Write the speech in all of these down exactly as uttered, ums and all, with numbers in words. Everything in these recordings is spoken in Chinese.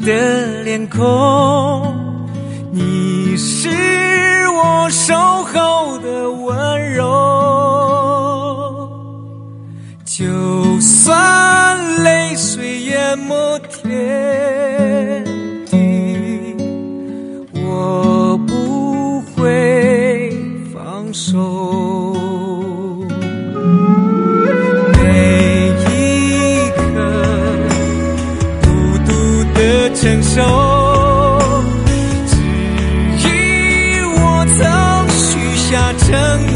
的脸孔，你是我守候的温柔。就算泪水淹没天地，我不会放手。每一刻孤独的承受，只因我曾许下承诺。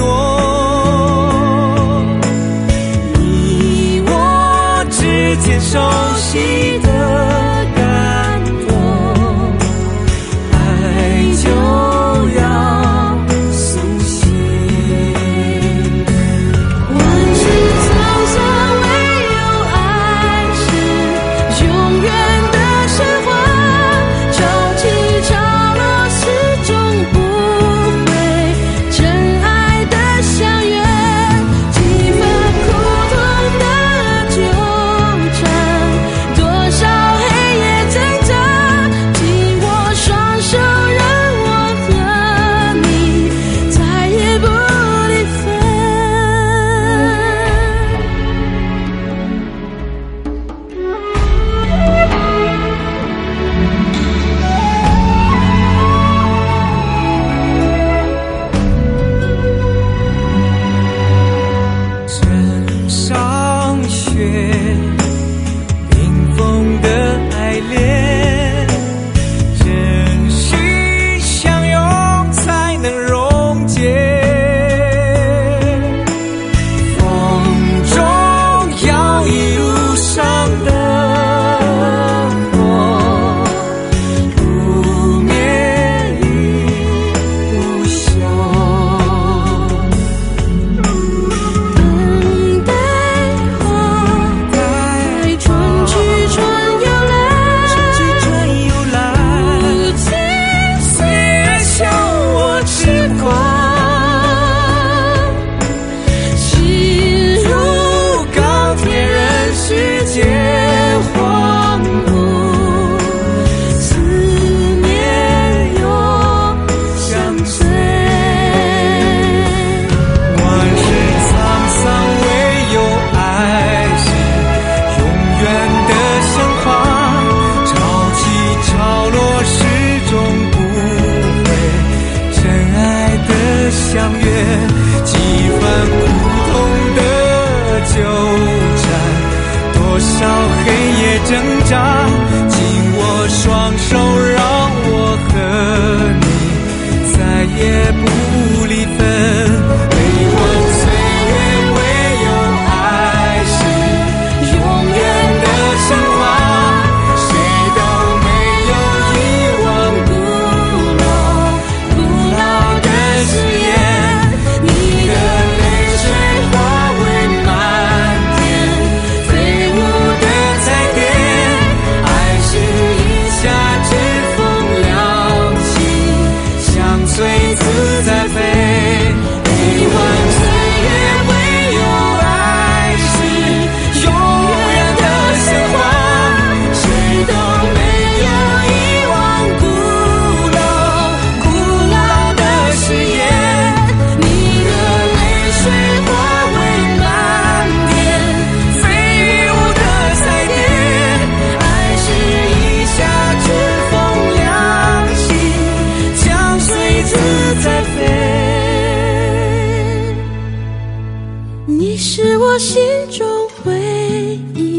你我之间熟悉的感动，爱就要苏醒。 万事沧桑，唯有爱是永远的神话。潮起潮落，始终不会真爱的相约。几分苦痛的纠缠，多少黑夜挣扎，紧握双手，让我和你再也不离分。 枕上雪，冰封的爱恋，真心相拥才能溶解。风中摇曳路上的火，不灭亦不休。 等待花开，春去春又来，不经岁月笑我痴狂。心如钢铁，任世界荒芜，思念又相随。 万事沧桑，唯有爱是永远的神话。潮起潮落，始终不会真爱的相约。几番苦痛的纠缠，多少黑夜挣扎，紧握双手，让我和你再也不离分。悲欢岁月，唯有爱是永远的神话。谁都没有遗忘古老古老的誓言。你的泪水化为漫天飞舞的彩蝶，爱是一夏之风凉气，相随自在飞。悲欢岁月，唯有爱是永远的神话。谁都没有遗忘古老古老的誓言。你的泪水化为漫天飞舞的彩蝶，爱是一夏之风凉气，相随自在飞。 你是我心中唯一。